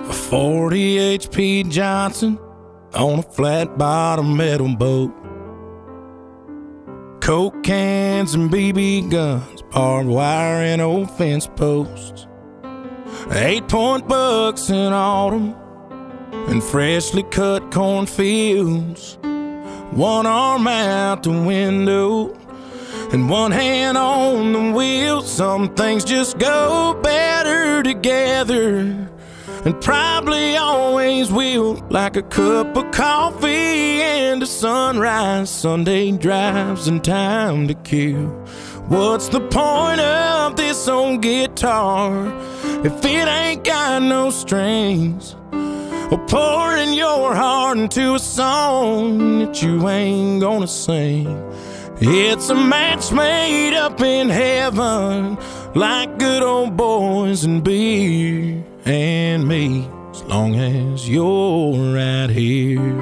A 40 HP Johnson on a flat bottom metal boat. Coke cans and BB guns, barbed wire and old fence posts. 8-point bucks in autumn and freshly cut cornfields. One arm out the window and one hand on the wheel. Some things just go better together, and probably always will, like a cup of coffee and a sunrise, Sunday drives and time to kill. What's the point of this old guitar if it ain't got no strings? Or pouring your heart into a song that you ain't gonna sing. It's a match made up in heaven, like good old boys and beer and me, as long as you're right here.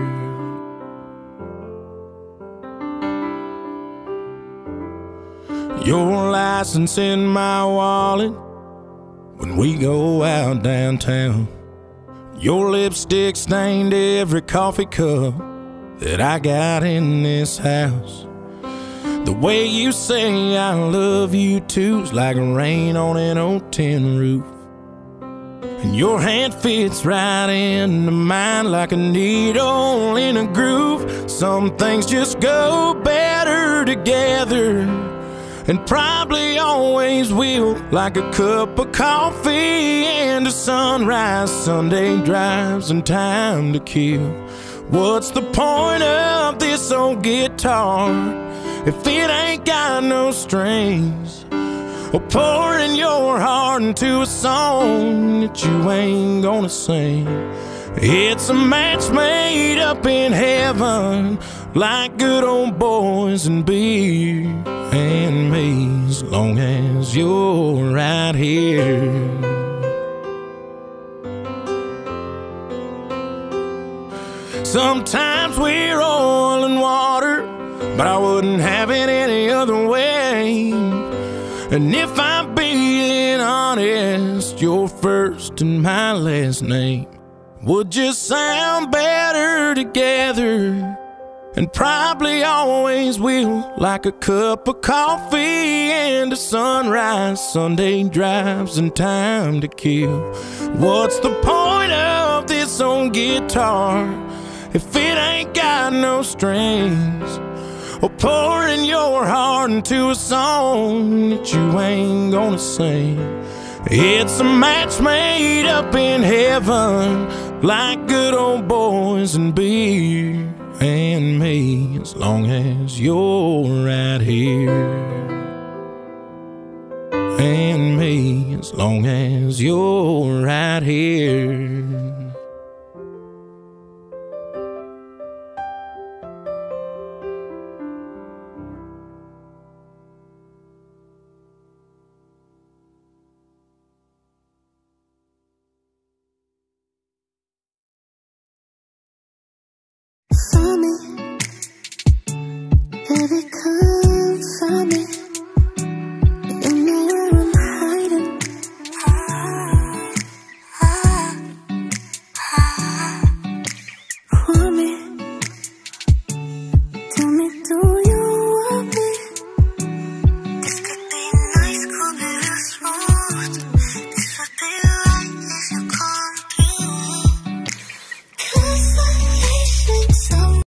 Your license in my wallet when we go out downtown. Your lipstick stained every coffee cup that I got in this house. The way you say I love you too's like rain on an old tin roof. And your hand fits right into mine like a needle in a groove. Some things just go better together, and probably always will, like a cup of coffee and a sunrise, Sunday drives and time to kill. What's the point of this old guitar if it ain't got no strings? Or pouring your heart into a song that you ain't gonna sing. It's a match made up in heaven, like good old boys and beer and me, as long as you're right here. Sometimes we're oil and water, but I wouldn't have it any other way. And if I'm being honest, your first and my last name would just sound better together, and probably always will, like a cup of coffee and a sunrise, Sunday drives and time to kill. What's the point of this old guitar if it ain't got no strings? Or pouring your heart into a song that you ain't gonna sing. It's a match made up in heaven, like good old boys and beer and me, as long as you're right here. And me, as long as you're right here.